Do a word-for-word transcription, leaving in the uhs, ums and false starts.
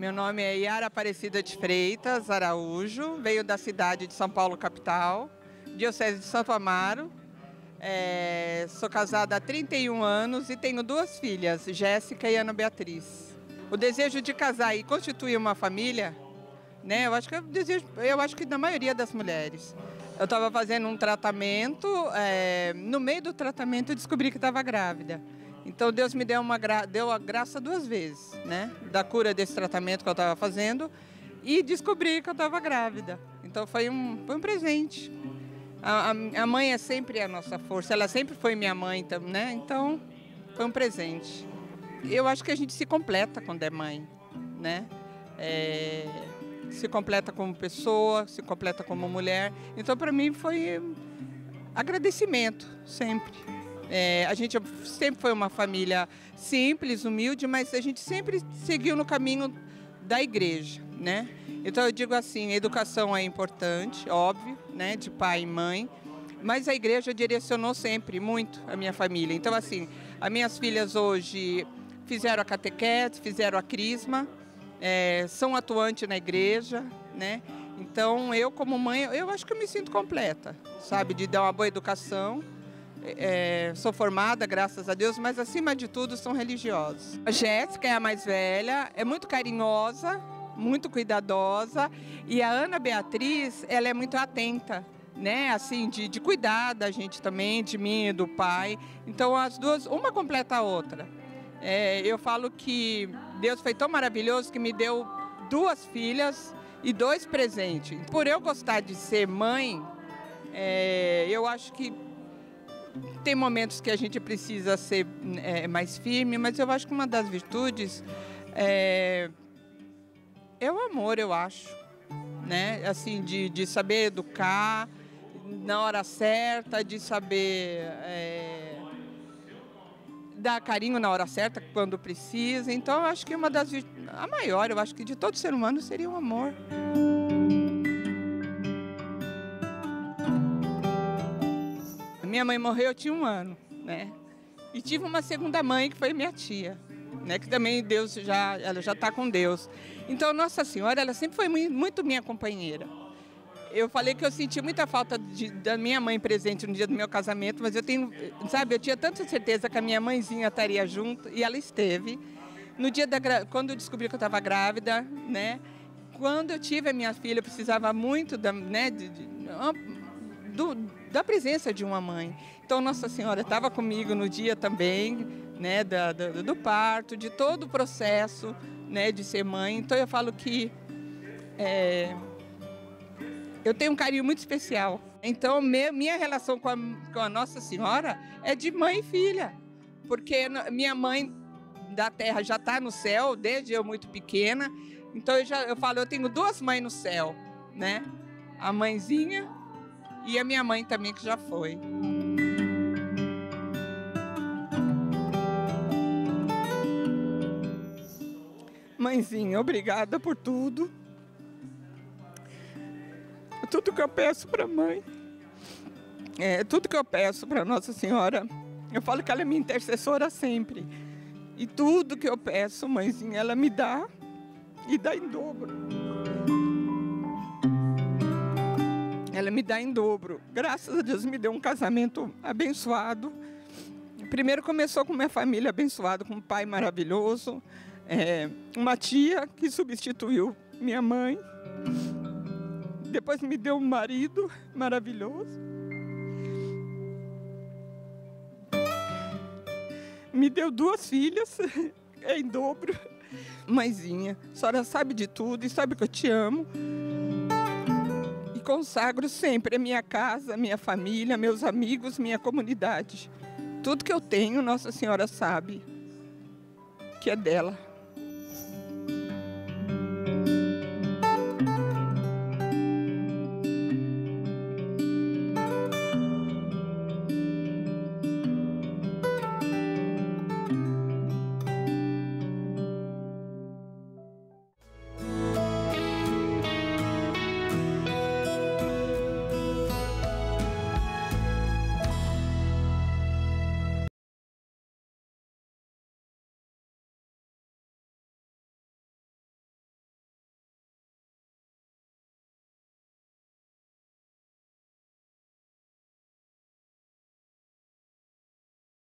Meu nome é Yara Aparecida de Freitas Araújo, veio da cidade de São Paulo, capital, diocese de Santo Amaro. É, sou casada há trinta e um anos e tenho duas filhas, Jéssica e Ana Beatriz. O desejo de casar e constituir uma família, né, eu acho que é o desejo, eu acho que da maioria das mulheres. Eu estava fazendo um tratamento, é, no meio do tratamento eu descobri que estava grávida. Então Deus me deu, uma gra deu a graça duas vezes, né? Da cura desse tratamento que eu estava fazendo e descobri que eu estava grávida. Então foi um, foi um presente. A, a, a mãe é sempre a nossa força, ela sempre foi minha mãe, né? Então foi um presente. Eu acho que a gente se completa quando é mãe, né? É, se completa como pessoa, se completa como mulher. Então para mim foi agradecimento, sempre. É, a gente sempre foi uma família simples, humilde, mas a gente sempre seguiu no caminho da igreja, né? Então eu digo assim, a educação é importante, óbvio, né, de pai e mãe, mas a igreja direcionou sempre muito a minha família. Então assim, as minhas filhas hoje fizeram a catequese, fizeram a crisma, é, são atuantes na igreja, né? Então eu como mãe, eu acho que eu me sinto completa, sabe, de dar uma boa educação. É, sou formada, graças a Deus, mas acima de tudo são religiosos. A Jéssica é a mais velha, é muito carinhosa, muito cuidadosa, e a Ana Beatriz, ela é muito atenta, né, assim, de, de cuidar da gente também, de mim e do pai. Então as duas, uma completa a outra. É, eu falo que Deus foi tão maravilhoso que me deu duas filhas e dois presentes. Por eu gostar de ser mãe, é, eu acho que tem momentos que a gente precisa ser é, mais firme, mas eu acho que uma das virtudes é, é o amor, eu acho, né? Assim, de, de saber educar na hora certa, de saber é, dar carinho na hora certa, quando precisa. Então, eu acho que uma das virtudes, a maior, eu acho que de todo ser humano seria o amor. Minha mãe morreu, eu tinha um ano, né? E tive uma segunda mãe, que foi minha tia, né? Que também Deus já, ela já está com Deus. Então, Nossa Senhora, ela sempre foi muito minha companheira. Eu falei que eu senti muita falta de, da minha mãe presente no dia do meu casamento, mas eu tenho, sabe, eu tinha tanta certeza que a minha mãezinha estaria junto, e ela esteve. No dia da, quando eu descobri que eu estava grávida, né? Quando eu tive a minha filha, eu precisava muito da, né, de, de, do, da presença de uma mãe. Então Nossa Senhora estava comigo no dia também, né, da, da, do parto, de todo o processo, né, de ser mãe. Então eu falo que é, eu tenho um carinho muito especial. Então me, minha relação com a, com a Nossa Senhora é de mãe e filha, porque minha mãe da terra já está no céu desde eu muito pequena. Então eu, já, eu falo, eu tenho duas mães no céu, né? A mãezinha e a minha mãe também, que já foi. Mãezinha, obrigada por tudo. Tudo que eu peço para a mãe, é, tudo que eu peço para Nossa Senhora, eu falo que ela é minha intercessora sempre. E tudo que eu peço, mãezinha, ela me dá e dá em dobro. Ela me dá em dobro. Graças a Deus me deu um casamento abençoado. Primeiro começou com minha família abençoada, com um pai maravilhoso, é, uma tia que substituiu minha mãe. Depois me deu um marido maravilhoso. Me deu duas filhas em dobro. Mãezinha, a senhora sabe de tudo e sabe que eu te amo. Consagro sempre a minha casa, minha família, meus amigos, minha comunidade. Tudo que eu tenho, Nossa Senhora sabe que é dela.